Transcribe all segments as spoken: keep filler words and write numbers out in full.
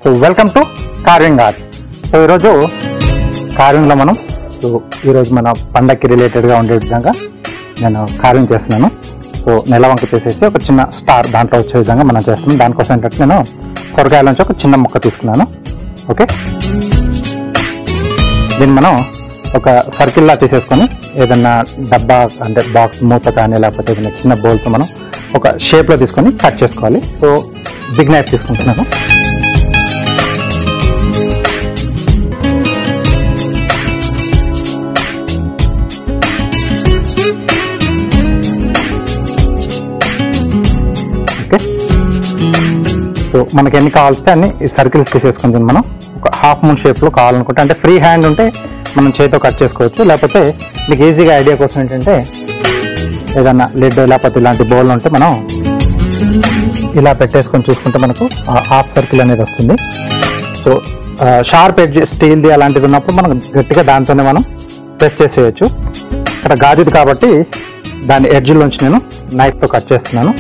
So welcome to carving art. So ఈరోజు కార్వింగ్లో మనం సో ఈరోజు మన పండగకి రిలేటెడ్గా ఉండే విధంగా నేను కార్వింగ్ చేస్తున్నాను. సో నెలవంక తీసేసి ఒక చిన్న స్టార్ దాంట్లో వచ్చే విధంగా మనం చేస్తున్నాం. దానికోసం ఏంటంటే నేను సొరకాయల నుంచి ఒక చిన్న ముక్క తీసుకున్నాను. ఓకే, దీన్ని మనం ఒక సర్కిల్లా తీసేసుకొని ఏదన్నా డబ్బా అంటే బాక్స్ మూత కానీ లేకపోతే ఏదైనా చిన్న బౌల్తో మనం ఒక షేప్లో తీసుకొని కట్ చేసుకోవాలి. సో బిగ్ నైఫ్ తీసుకుంటున్నాను. ఓకే, సో మనకి ఎన్ని కావాల్స్తే అన్ని ఈ సర్కిల్స్ తీసేసుకుంటుంది. మనం ఒక హాఫ్ మూన్ షేప్లో కావాలనుకుంటే, అంటే ఫ్రీ హ్యాండ్ ఉంటే మనం చేతితో కట్ చేసుకోవచ్చు. లేకపోతే మీకు ఈజీగా ఐడియా కోసం ఏంటంటే ఏదన్నా లెడ్ లేకపోతే ఇలాంటి బౌల్ ఉంటే మనం ఇలా పెట్టేసుకొని చూసుకుంటే మనకు హాఫ్ సర్కిల్ అనేది వస్తుంది. సో షార్ప్ ఎడ్జ్ స్టీల్ది అలాంటిది ఉన్నప్పుడు మనం గట్టిగా దాంతోనే మనం ప్రెస్ చేసేయచ్చు. ఇక్కడ గాజుది కాబట్టి దాని ఎడ్జ్లోంచి నేను నైఫ్తో కట్ చేస్తున్నాను.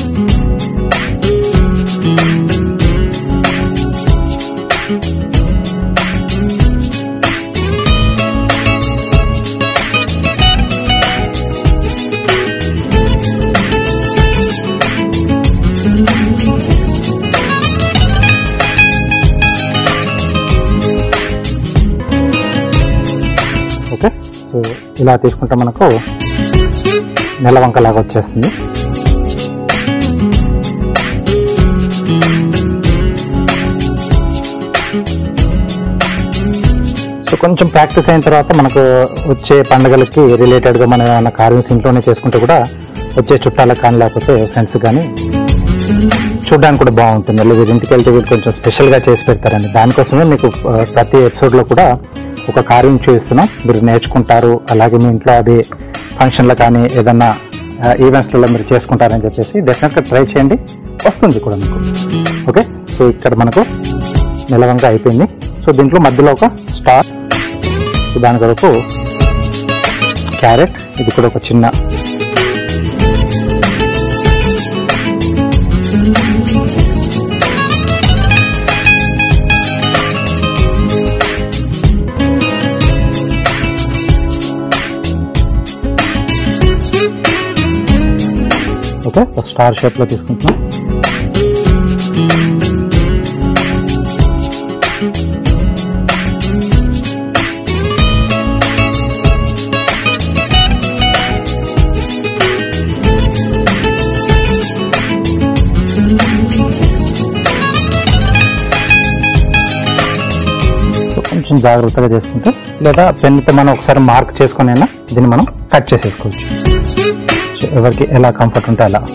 ఓకే, సో ఇలా తీసుకుంటే మనకు నెలవంకలాగా వచ్చేస్తుంది. సో కొంచెం ప్రాక్టీస్ అయిన తర్వాత మనకు వచ్చే పండుగలకి రిలేటెడ్గా మనం ఏమైనా కార్వింగ్స్ ఇంట్లోనే చేసుకుంటే కూడా వచ్చే చుట్టాలకు కానీ లేకపోతే ఫ్రెండ్స్ కానీ చూడడానికి కూడా బాగుంటుంది. లేదా ఇంటికి వెళ్తే వీళ్ళు కొంచెం స్పెషల్గా చేసి పెడతారండి. దానికోసమే మీకు ప్రతి ఎపిసోడ్లో కూడా ఒక కార్వింగ్ చూపిస్తున్నాం, మీరు నేర్చుకుంటారు. అలాగే మీ ఇంట్లో అది ఫంక్షన్లో కానీ ఏదన్నా ఈవెంట్స్లలో మీరు చేసుకుంటారని చెప్పేసి డెఫినెట్గా ట్రై చేయండి, వస్తుంది కూడా మీకు. ఓకే, సో ఇక్కడ మనకు నెలవంక అయిపోయింది. సో దీంట్లో మధ్యలో ఒక స్టార్, సో దాని కొరకు క్యారెట్, ఇది కూడా ఒక చిన్న ఓకే స్టార్ షేప్లో తీసుకుంటున్నాం. సో కొంచెం జాగ్రత్తగా చేసుకుంటే, లేదా పెన్తో మనం ఒకసారి మార్క్ చేసుకుని అయినా దీన్ని మనం కట్ చేసేసుకోవచ్చు. ఎవరికి ఎలా కంఫర్ట్ ఉంటే అలా.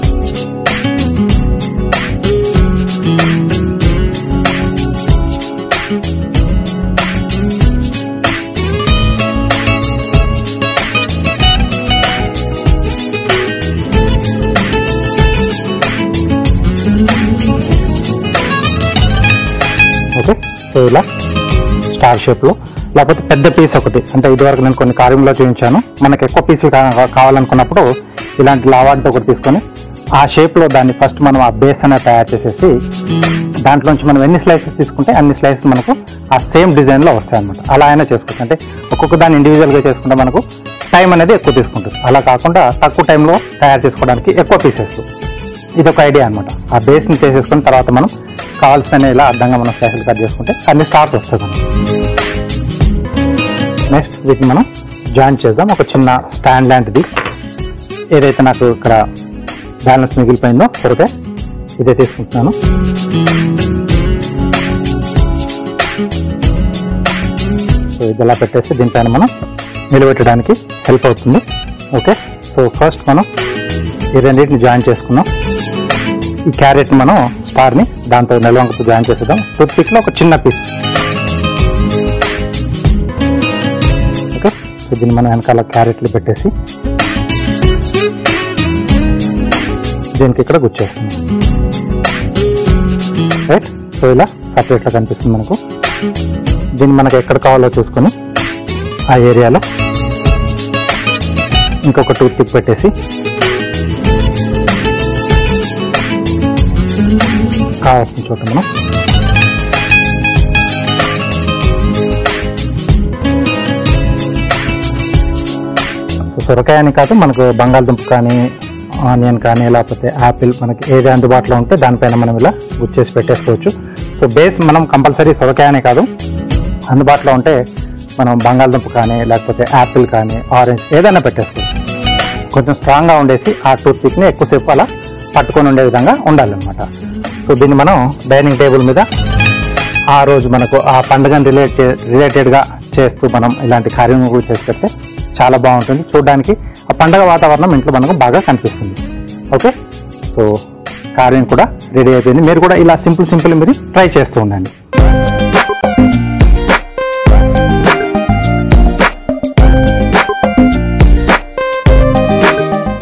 ఓకే, సో ఇలా స్టార్ షేప్లో, లేకపోతే పెద్ద పీస్ ఒకటి, అంటే ఇదివరకు నేను కొన్ని కార్వింగ్లో చూపించాను. మనకు ఎక్కువ పీసులు కావాలనుకున్నప్పుడు ఇలాంటి లావాడితో ఒకటి తీసుకొని ఆ షేప్లో దాన్ని ఫస్ట్ మనం ఆ బేస్ అనేది తయారు చేసేసి దాంట్లోంచి మనం ఎన్ని స్లైసెస్ తీసుకుంటే అన్ని స్లైసెస్ మనకు ఆ సేమ్ డిజైన్లో వస్తాయి అనమాట. అలా అయినా చేసుకోవచ్చు. అంటే ఒక్కొక్క దాన్ని ఇండివిజువల్గా చేసుకుంటే మనకు టైం అనేది ఎక్కువ తీసుకుంటుంది. అలా కాకుండా తక్కువ టైంలో తయారు చేసుకోవడానికి ఎక్కువ పీసెస్, ఇది ఒక ఐడియా అనమాట. ఆ బేస్ని చేసేసుకుని తర్వాత మనం కావాల్సిన ఇలా అర్థంగా మనం స్లైసెస్ కట్ చేసుకుంటే అన్ని స్టార్స్ వస్తాయి మనకు. నెక్స్ట్ వీటిని మనం జాయిన్ చేద్దాం. ఒక చిన్న స్టాండ్ లాంటిది, ఏదైతే నాకు ఇక్కడ బ్యాలెన్స్ మిగిలిపోయిందో సరిగ్గా ఇదే తీసుకుంటున్నాను. సో ఇది ఎలా పెట్టేస్తే దీనిపైన మనం నిలబెట్టడానికి హెల్ప్ అవుతుంది. ఓకే, సో ఫస్ట్ మనం ఈ రెండింటిని జాయిన్ చేసుకున్నాం. ఈ క్యారెట్ని మనం స్టార్ని దాంతో నెలవంకతో జాయిన్ చేసేద్దాం. టూత్ పిక్లో ఒక చిన్న పీస్. ఓకే, సో దీన్ని మనం వెనకాల క్యారెట్లు పెట్టేసి దీనికి ఇక్కడ గుచ్చేస్తున్నాం. రైట్, సో ఇలా సపరేట్గా కనిపిస్తుంది మనకు. దీన్ని మనకు ఎక్కడ కావాలో చూసుకొని ఆ ఏరియాలో ఇంకొక టూత్ పిక్ పెట్టేసి కావాల్సిన చోట మనం సొరకాయ అని కాదు, మనకు బంగాళదుంప కానీ ఆనియన్ కానీ లేకపోతే యాపిల్ మనకి ఏది అందుబాటులో ఉంటే దానిపైన మనం ఇలా గుచ్చేసి పెట్టేసుకోవచ్చు. సో బేస్ మనం కంపల్సరీ సొరకాయనే కాదు, అందుబాటులో ఉంటే మనం బంగాళదుంప కానీ లేకపోతే యాపిల్ కానీ ఆరెంజ్ ఏదైనా పెట్టేసుకోవచ్చు. కొంచెం స్ట్రాంగ్గా ఉండేసి ఆ టూత్ పిక్ని ఎక్కువసేపు అలా పట్టుకొని ఉండే విధంగా ఉండాలన్నమాట. సో దీన్ని మనం డైనింగ్ టేబుల్ మీద ఆ రోజు మనకు ఆ పండుగను రిలేటెడ్ రిలేటెడ్గా చేస్తూ మనం ఇలాంటి కార్యక్రమాలు చేసి పెడితే చాలా బాగుంటుంది. చూడడానికి ఆ పండుగ వాతావరణం ఇంట్లో మనకు బాగా కనిపిస్తుంది. ఓకే, సో కార్యం కూడా రెడీ అయిపోయింది. మీరు కూడా ఇలా సింపుల్ సింపుల్ మీరు ట్రై చేస్తూ ఉండండి.